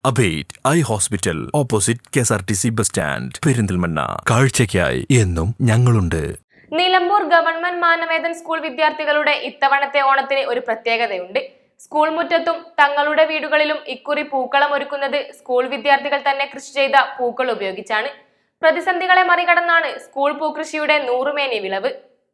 Abate Eye Hospital opposite KSRTC bus stand Perindalmanna കാഴ്ചയ്ക്കായി എന്നും ഞങ്ങളുണ്ട്. Nilambur Govt Manavedan School വിദ്യാർത്ഥികളുടെ ഇത്തവണത്തെ ഓണത്തിന് ഒരു പ്രത്യേകതയുണ്ട്. സ്കൂൾ മുറ്റത്തും തങ്ങളുടെ വീടുകളിലും ഇക്കുറി പൂക്കളം ഒരുക്കുന്നത് സ്കൂൾ വിദ്യാർത്ഥികൾ തന്നെ കൃഷി ചെയ്ത പൂക്കൾ ഉപയോഗിച്ചാണ്. പ്രതിസന്ധികളെ മറികടന്നാണ് സ്കൂൾ പൂക്കൃഷിയുടെ 100 മേനി വിളവ്.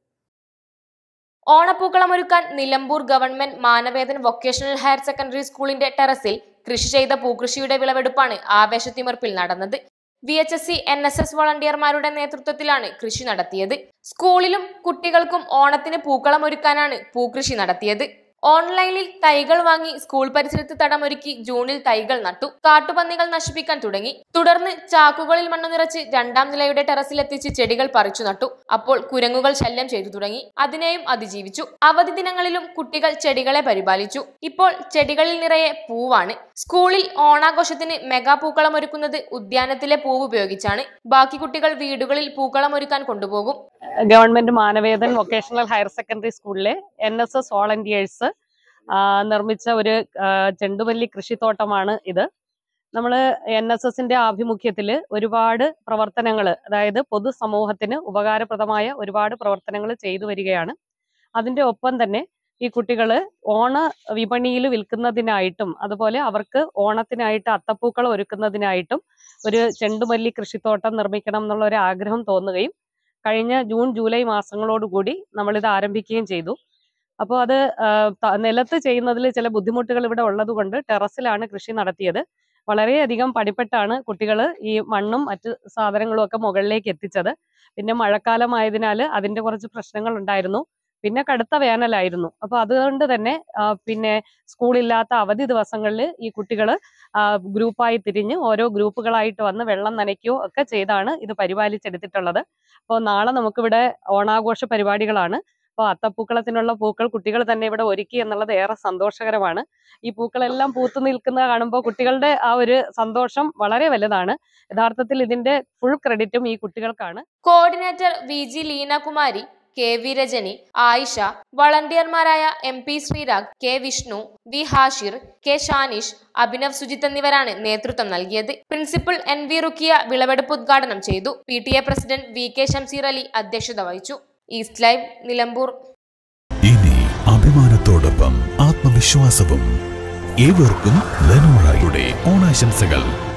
ഓണപ്പൂക്കളമൊരുക്കാൻ Nilambur government Manavedan vocational higher secondary സ്കൂളിന്റെ ടെറസിൽ കൃഷി ചെയ്ത പൂക്കൃഷിയുടെ വിളവെടുപ്പാണ് ആവേശത്തിമർപ്പിൽ നടന്നത്. VHSC NSS വളണ്ടിയർമാരുടെ നേതൃത്വത്തിലാണ് കൃഷി നടത്തിയത്. സ്കൂളിലും കുട്ടികൾക്കും ഓണത്തിന് പൂക്കളമൊരുക്കാനാണ് പൂക്കൃഷി നടത്തിയത്. ഓൺലൈനിൽ തൈകൾ വാങ്ങി സ്കൂൾ പരിസരത്ത് തടമൊരുക്കി ജൂണിൽ തൈകൾ നട്ടു. കാട്ടുപന്നികൾ നശിപ്പിക്കാൻ തുടങ്ങി. തുടർന്ന് ചാക്കുകളിൽ മണ്ണ് നിറച്ച് 2ാം നിലയുടെ ടെറസിലെത്തിച്ച് ചെടികൾ പറിച്ചു നട്ടു. അപ്പോൾ കുരങ്ങുകൾ ശല്യം ചെയ്തു തുടങ്ങി. അതിനെയും അതിജീവിച്ചു. അവധി ദിനങ്ങളിലും കുട്ടികൾ ചെടികളെ പരിപാലിച്ചു. ഇപ്പോൾ ചെടികളിൽ നിറയെ പൂവാണ്. സ്കൂളിൽ ഓണാഘോഷത്തിന് മെഗാ പൂക്കളം ഒരുക്കുന്നത് ഉദ്യാനത്തിലെ പൂവ് ഉപയോഗിച്ചാണ്. ബാക്കി കുട്ടികൾ വീടുകളിൽ പൂക്കളം ഒരുക്കാൻ കൊണ്ടുപോകും. Government Manavedan vocational higher secondary സ്കൂളിലെ NSS വോളണ്ടിയേഴ്സ് നിർമ്മിച്ച ഒരു ചെണ്ടുമല്ലി കൃഷിത്തോട്ടമാണ് ഇത്. നമ്മൾ NSSന്റെ ആഭിമുഖ്യത്തിൽ ഒരുപാട് പ്രവർത്തനങ്ങൾ, അതായത് പൊതുസമൂഹത്തിന് ഉപകാരപ്രദമായ ഒരുപാട് പ്രവർത്തനങ്ങൾ ചെയ്തു വരികയാണ്. അതിൻ്റെ ഒപ്പം തന്നെ ഈ കുട്ടികൾ ഓണ വിപണിയിൽ വിൽക്കുന്നതിനായിട്ടും അതുപോലെ അവർക്ക് ഓണത്തിനായിട്ട് അത്തപ്പൂക്കൾ ഒരുക്കുന്നതിനായിട്ടും ഒരു ചെണ്ടുമല്ലി കൃഷിത്തോട്ടം നിർമ്മിക്കണം എന്നുള്ള ഒരു ആഗ്രഹം തോന്നുകയും കഴിഞ്ഞ ജൂൺ ജൂലൈ മാസങ്ങളോടുകൂടി നമ്മളിത് ആരംഭിക്കുകയും ചെയ്തു. അപ്പോൾ അത് നിലത്ത് ചെയ്യുന്നതിൽ ചില ബുദ്ധിമുട്ടുകൾ ഇവിടെ ഉള്ളതുകൊണ്ട് ടെറസിലാണ് കൃഷി നടത്തിയത്. വളരെയധികം പണിപ്പെട്ടാണ് കുട്ടികൾ ഈ മണ്ണും മറ്റ് സാധനങ്ങളും ഒക്കെ മുകളിലേക്ക് എത്തിച്ചത്. പിന്നെ മഴക്കാലമായതിനാൽ അതിൻ്റെ കുറച്ച് പ്രശ്നങ്ങൾ ഉണ്ടായിരുന്നു. പിന്നെ കടുത്ത വേനലായിരുന്നു. അപ്പോൾ അതുകൊണ്ട് തന്നെ പിന്നെ സ്കൂളില്ലാത്ത അവധി ദിവസങ്ങളിൽ ഈ കുട്ടികൾ ഗ്രൂപ്പായി തിരിഞ്ഞ് ഓരോ ഗ്രൂപ്പുകളായിട്ട് വന്ന് വെള്ളം നനയ്ക്കുകയോ ഒക്കെ ചെയ്താണ് ഇത് പരിപാലിച്ചെടുത്തിട്ടുള്ളത്. അപ്പോൾ നാളെ നമുക്കിവിടെ ഓണാഘോഷ പരിപാടികളാണ്. അപ്പോൾ അത്തപ്പൂക്കളത്തിനുള്ള പൂക്കൾ കുട്ടികൾ തന്നെ ഇവിടെ ഒരുക്കി എന്നുള്ളത് ഏറെ സന്തോഷകരമാണ്. ഈ പൂക്കളെല്ലാം പൂത്തു നിൽക്കുന്ന കാണുമ്പോൾ കുട്ടികളുടെ ആ ഒരു സന്തോഷം വളരെ വലുതാണ്. യഥാർത്ഥത്തിൽ ഇതിന്റെ ഫുൾ ക്രെഡിറ്റും ഈ കുട്ടികൾക്കാണ്. Coordinator VG Leenakumari, KV Rajani, Ayisha, വളണ്ടിയർമാരായ MP Sreerag, K Vishnu, V Hashir, K Shanish, Abhinav Sujith എന്നിവരാണ് നേതൃത്വം നൽകിയത്. പ്രിൻസിപ്പൽ NV റുക്കിയ വിളവെടുപ്പ് ഉദ്ഘാടനം ചെയ്തു. PTA president VK Shamseer Ali അധ്യക്ഷത വഹിച്ചു. East Live, Nilambur. ഇനി അഭിമാനത്തോടൊപ്പം ആത്മവിശ്വാസവും. ഏവർക്കും ലെനോറയുടെ ഓണാശംസകൾ.